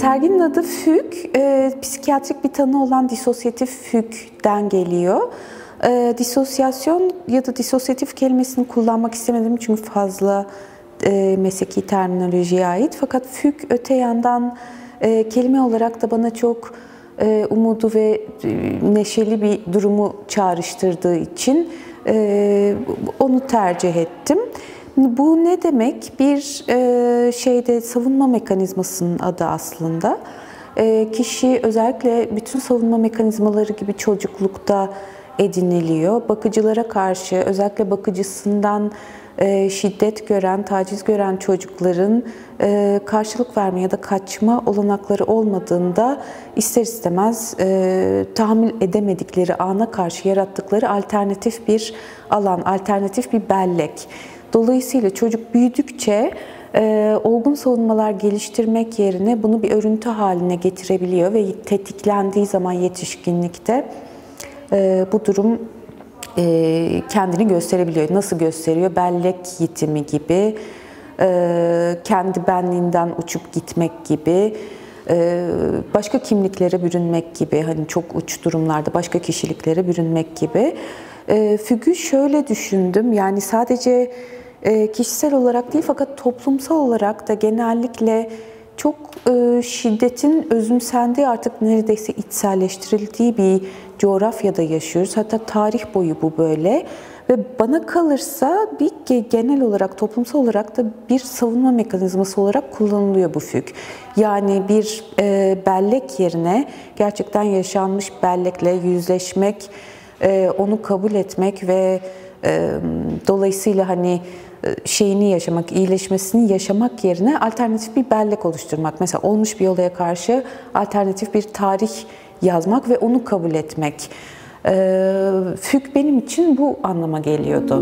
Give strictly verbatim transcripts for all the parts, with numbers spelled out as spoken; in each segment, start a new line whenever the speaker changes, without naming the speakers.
Serginin adı Füg, e, psikiyatrik bir tanı olan disosyatif fügden geliyor. E, disosyasyon ya da disosyatif kelimesini kullanmak istemedim çünkü fazla e, mesleki terminolojiye ait. Fakat füg öte yandan e, kelime olarak da bana çok e, umudu ve e, neşeli bir durumu çağrıştırdığı için e, onu tercih ettim. Bu ne demek? Bir e, şeyde savunma mekanizmasının adı aslında. E, kişi özellikle bütün savunma mekanizmaları gibi çocuklukta ediniliyor. Bakıcılara karşı, özellikle bakıcısından e, şiddet gören, taciz gören çocukların e, karşılık verme ya da kaçma olanakları olmadığında ister istemez e, tahammül edemedikleri ana karşı yarattıkları alternatif bir alan, alternatif bir bellek. Dolayısıyla çocuk büyüdükçe e, olgun savunmalar geliştirmek yerine bunu bir örüntü haline getirebiliyor ve tetiklendiği zaman yetişkinlikte e, bu durum e, kendini gösterebiliyor. Nasıl gösteriyor? Bellek yitimi gibi, e, kendi benliğinden uçup gitmek gibi, e, başka kimliklere bürünmek gibi, hani çok uç durumlarda başka kişiliklere bürünmek gibi. E, Füg'ü şöyle düşündüm, yani sadece e, kişisel olarak değil fakat toplumsal olarak da genellikle çok e, şiddetin özümsendiği, artık neredeyse içselleştirildiği bir coğrafyada yaşıyoruz. Hatta tarih boyu bu böyle. Ve bana kalırsa bir genel olarak, toplumsal olarak da bir savunma mekanizması olarak kullanılıyor bu füg. Yani bir e, bellek yerine gerçekten yaşanmış bellekle yüzleşmek, e, onu kabul etmek ve e, dolayısıyla hani şeyini yaşamak, iyileşmesini yaşamak yerine alternatif bir bellek oluşturmak. Mesela olmuş bir olaya karşı alternatif bir tarih yazmak ve onu kabul etmek. E, füg benim için bu anlama geliyordu.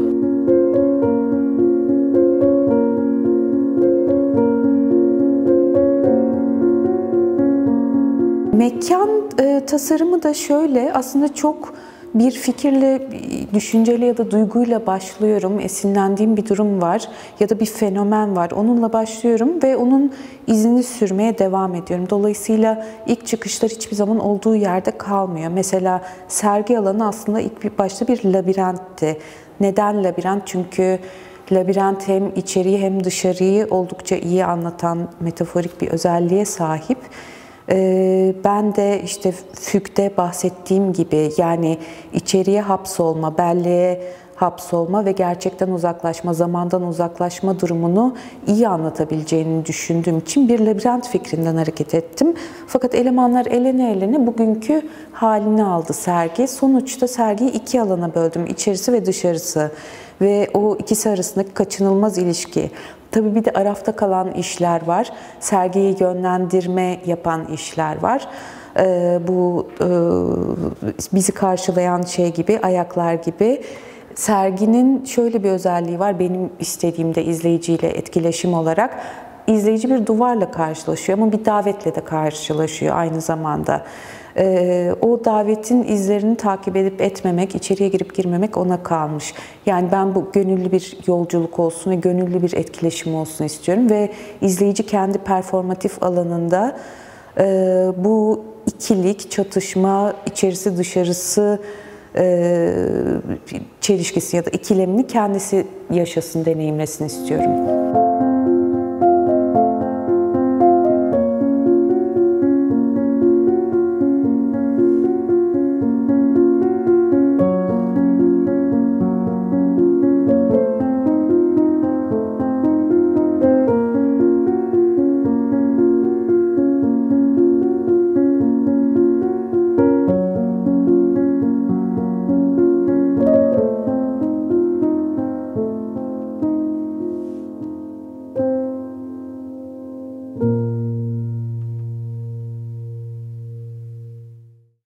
Mekan e, tasarımı da şöyle, aslında çok bir fikirle, düşünceyle ya da duyguyla başlıyorum. Esinlendiğim bir durum var ya da bir fenomen var. Onunla başlıyorum ve onun izini sürmeye devam ediyorum. Dolayısıyla ilk çıkışlar hiçbir zaman olduğu yerde kalmıyor. Mesela sergi alanı aslında ilk başta bir labirentti. Neden labirent? Çünkü labirent hem içeriği hem dışarıyı oldukça iyi anlatan metaforik bir özelliğe sahip. Ben de işte füg'de bahsettiğim gibi, yani içeriye hapsolma, belleğe hapsolma ve gerçekten uzaklaşma, zamandan uzaklaşma durumunu iyi anlatabileceğini düşündüğüm için bir labirent fikrinden hareket ettim. Fakat elemanlar elene elene bugünkü halini aldı sergi. Sonuçta sergiyi iki alana böldüm, içerisi ve dışarısı. Ve o ikisi arasındaki kaçınılmaz ilişki. Tabii bir de arafta kalan işler var. Sergiyi yönlendirme yapan işler var. Ee, bu e, bizi karşılayan şey gibi, ayaklar gibi. Serginin şöyle bir özelliği var. Benim istediğimde izleyiciyle etkileşim olarak. İzleyici bir duvarla karşılaşıyor ama bir davetle de karşılaşıyor aynı zamanda. Ee, o davetin izlerini takip edip etmemek, içeriye girip girmemek ona kalmış. Yani ben bu gönüllü bir yolculuk olsun ve gönüllü bir etkileşim olsun istiyorum ve izleyici kendi performatif alanında e, bu ikilik, çatışma, içerisi dışarısı e, çelişkisi ya da ikilemini kendisi yaşasın, deneyimlesin istiyorum.